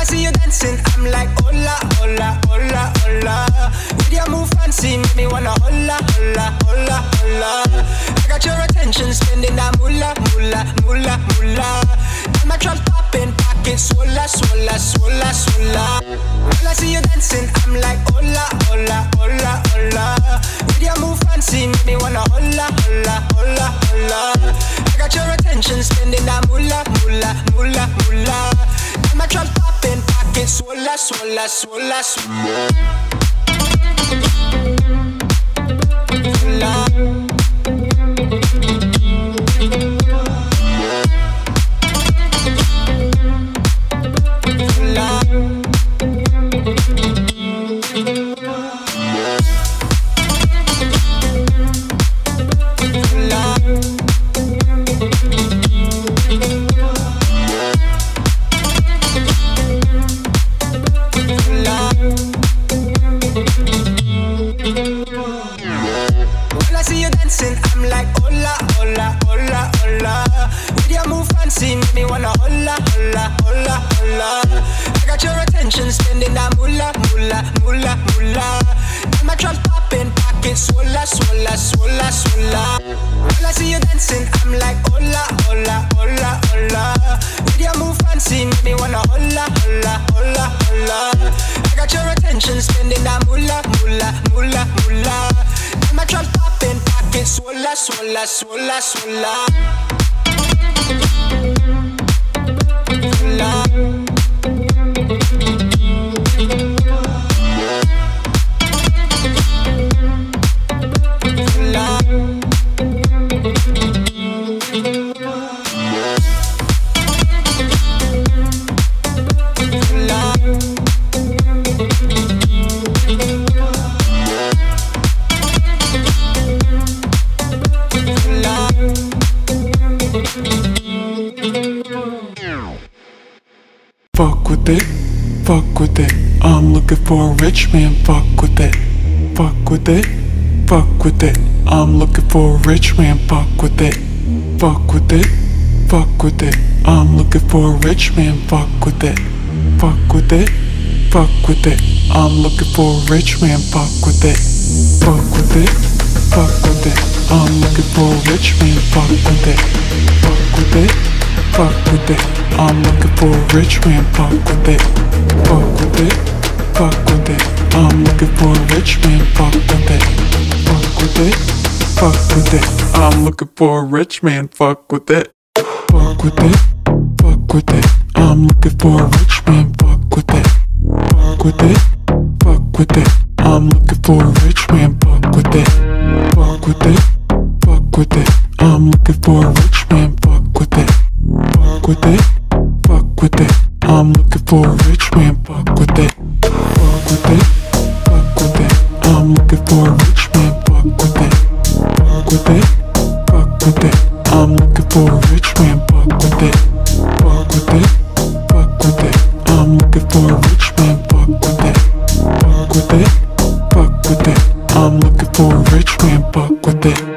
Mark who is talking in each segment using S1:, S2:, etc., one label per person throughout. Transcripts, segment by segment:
S1: see you dancing, I'm like hola, hola, hola, hola. With your move fancy, make me wanna hola, hola, hola, hola. I got your attention, spending that moolah, moolah, moolah, moolah. And my trap popping, pocket swola, swola, swola, swola. When I see you dancing, I'm like hola, hola, hola, hola. With your move fancy, make me wanna hola, hola, hola, hola. I got your attention, spending that moolah, moolah, moolah, moolah. And my trap popping, pocket swola, swola, swola, swola. I'm like hola, hola, hola, hola. With your move fancy, make me wanna hola, hola, hola, hola. I got your attention, spending that moolah, moolah, moolah, moolah. And my trap popping, pocket swola, swola, swola, swola. When I see you dancing, I'm like hola, hola, hola, hola. With your move fancy, make me wanna hola, hola, hola, hola. I got your attention, spending that moolah, moolah, moolah, moolah. And my trap popping, pocket swola, swola, swola, swola.
S2: Fuck with it, fuck with it. I'm looking for a rich man, fuck with it. Fuck with it, fuck with it. I'm looking for a rich man, fuck with it. Fuck with it, fuck with it. I'm looking for a rich man, fuck with it. Fuck with it, fuck with it. I'm looking for a rich man, fuck with it. Fuck with it, fuck with it. I'm looking for a rich man, fuck with it. Fuck with it, fuck with it. I'm looking for a rich man, fuck with it. Fuck with it, fuck with it. I'm looking for a rich man, fuck with it. Fuck with it, fuck with it. I'm looking for a rich man, fuck with it. Fuck with it, fuck with it. I'm looking for a rich man, fuck with it. Fuck with it, fuck with it. I'm looking for a rich man, fuck with it. Fuck with it, fuck with it. I'm looking for a rich man, fuck with it. Fuck with it, fuck with it. I'm looking for a rich man, fuck with it. Fuck with it, fuck with it. I'm looking for a rich man, fuck with it. Fuck with it, fuck with it. I'm looking for a rich man, fuck with it. Fuck with it, fuck with it. I'm looking for a rich man, fuck with it. Fuck with it, fuck with it. I'm looking for a rich man, fuck with it.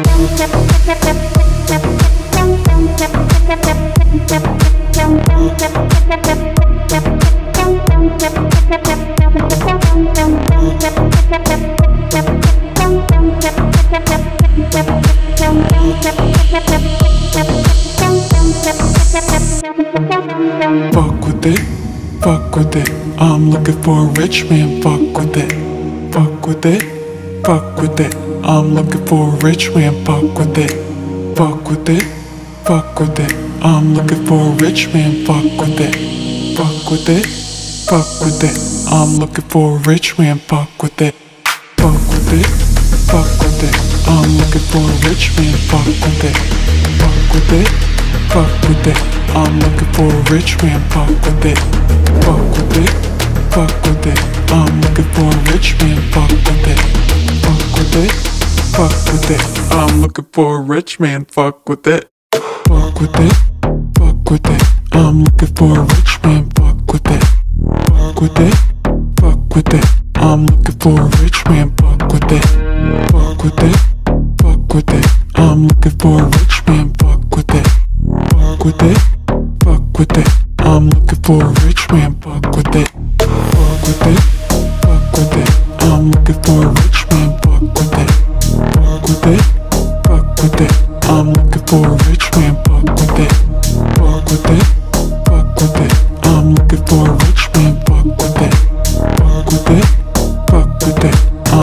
S2: Fuck with it, fuck with it. I'm looking for a rich man, fuck with it. Fuck with it, fuck with it. I'm looking for a rich man, fuck with it. Fuck with it, fuck with it. I'm looking for a rich man, fuck with it. Fuck with it, fuck with it. I'm looking for a rich man, fuck with it. Fuck with it, fuck with it. I'm looking for a rich man, fuck with it. Fuck with it, fuck with it. I'm looking for a rich man, fuck with it. Fuck with it, fuck with it. I'm looking for a rich man, fuck with it. Fuck with it, fuck with it. I'm looking for a rich man, fuck with it. Fuck with it, fuck with it. I'm looking for a rich man, fuck with it. Fuck with it, fuck with it. I'm looking for a rich man, fuck with it. Fuck with it, fuck with it. I'm looking for a rich man, fuck with it. Fuck with it, fuck with it. I'm looking for a rich man, fuck with it. Fuck with it, fuck with it. I'm looking for a rich man, fuck with it. Fuck with it, fuck with it. I'm looking for a rich man, fuck with it. Fuck with it.